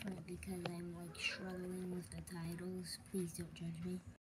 different because I'm like struggling with the titles. Please don't judge me.